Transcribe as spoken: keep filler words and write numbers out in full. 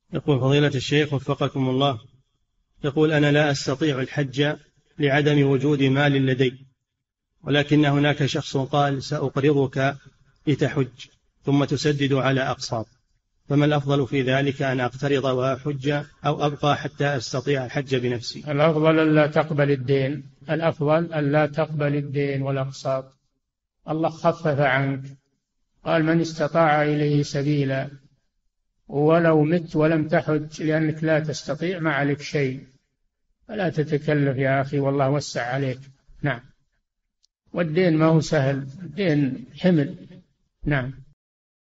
يقول فضيلة الشيخ وفقكم الله، يقول أنا لا أستطيع الحج لعدم وجود مال لدي، ولكن هناك شخص قال سأقرضك لتحج ثم تسدد على أقساط، فما الأفضل في ذلك، أن أقترض وأحج أو أبقى حتى أستطيع الحج بنفسي؟ الأفضل ألا تقبل الدين، الأفضل ألا تقبل الدين والأقساط. الله خفف عنك، قال من استطاع إليه سبيلا، ولو مت ولم تحج لأنك لا تستطيع ما عليك شيء، فلا تتكلف يا أخي، والله وسع عليك. نعم. والدين ما هو سهل، الدين حمل. نعم.